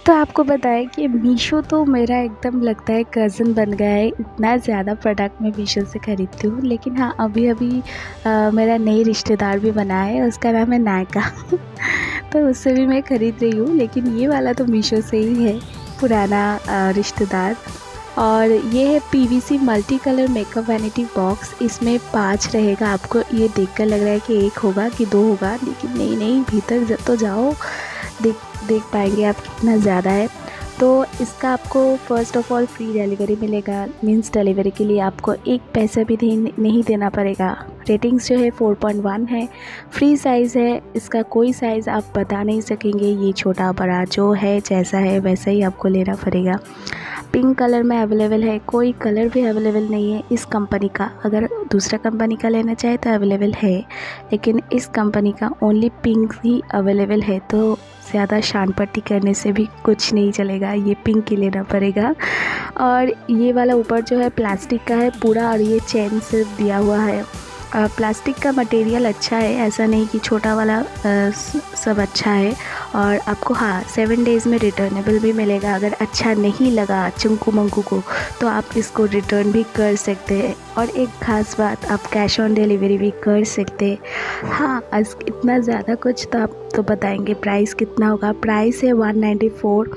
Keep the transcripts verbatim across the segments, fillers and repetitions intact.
तो आपको बताएं कि मीशो तो मेरा एकदम लगता है कज़न बन गया है। इतना ज़्यादा प्रोडक्ट मैं मीशो से ख़रीदती हूँ। लेकिन हाँ, अभी अभी आ, मेरा नई रिश्तेदार भी बना है, उसका नाम है नायका तो उससे भी मैं ख़रीद रही हूँ। लेकिन ये वाला तो मीशो से ही है, पुराना आ, रिश्तेदार। और ये है PVC multi colour makeup vanity box. इसमें पाँच रहेगा। आपको ये देखकर लग रहा है कि एक होगा कि दो होगा, लेकिन नहीं नहीं, भीतर तो जाओ, देख देख पाएंगे आप कितना ज़्यादा है। तो इसका आपको first of all free delivery मिलेगा। मींस डिलीवरी के लिए आपको एक पैसा भी नहीं देना पड़ेगा। रेटिंग्स जो है फोर पॉइंट वन है। फ्री साइज़ है। इसका कोई साइज़ आप बता नहीं सकेंगे, ये छोटा बड़ा जो है जैसा है वैसा ही आपको लेना पड़ेगा। पिंक कलर में अवेलेबल है, कोई कलर भी अवेलेबल नहीं है इस कंपनी का। अगर दूसरा कंपनी का लेना चाहे तो अवेलेबल है, लेकिन इस कंपनी का ओनली पिंक ही अवेलेबल है। तो ज़्यादा शान पट्टी करने से भी कुछ नहीं चलेगा, ये पिंक ही लेना पड़ेगा। और ये वाला ऊपर जो है प्लास्टिक का है पूरा, और ये चेन से दिया हुआ है। प्लास्टिक का मटेरियल अच्छा है, ऐसा नहीं कि छोटा वाला आ, सब अच्छा है। और आपको हाँ सेवन डेज़ में रिटर्नेबल भी मिलेगा। अगर अच्छा नहीं लगा चुंकू मंकू को तो आप इसको रिटर्न भी कर सकते हैं। और एक ख़ास बात, आप कैश ऑन डिलीवरी भी कर सकते हैं। हाँ, आज इतना ज़्यादा कुछ तो आप तो बताएंगे प्राइस कितना होगा। प्राइस है वन नाइन्टी फोर,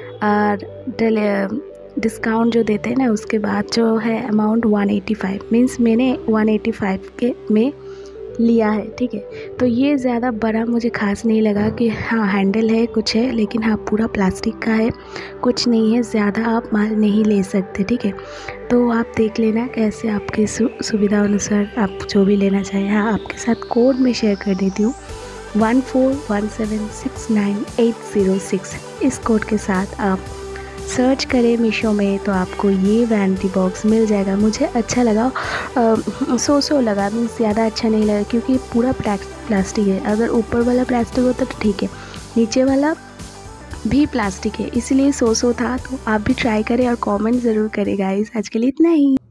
और डिस्काउंट जो देते हैं ना उसके बाद जो है amount one eighty five. Means मैंने वन एटी फाइव के में लिया है, ठीक है। तो ये ज़्यादा बड़ा मुझे खास नहीं लगा कि हाँ हैंडल है कुछ है, लेकिन हाँ पूरा प्लास्टिक का है, कुछ नहीं है, ज़्यादा आप माल नहीं ले सकते, ठीक है। तो आप देख लेना कैसे आपकी सु, सुविधा अनुसार आप जो भी लेना चाहें। हाँ, आपके साथ कोड में शेयर कर देती हूँ one four one seven six nine eight zero six. इस कोड के साथ आप सर्च करें मीशो में तो आपको ये वैनिटी बॉक्स मिल जाएगा। मुझे अच्छा लगा, आ, सो सो लगा, मीन्स ज़्यादा अच्छा नहीं लगा क्योंकि पूरा प्लास्टिक है। अगर ऊपर वाला प्लास्टिक होता तो ठीक है, नीचे वाला भी प्लास्टिक है, इसलिए सो सो था। तो आप भी ट्राई करें और कमेंट ज़रूर करें गाइस। आज के लिए इतना ही।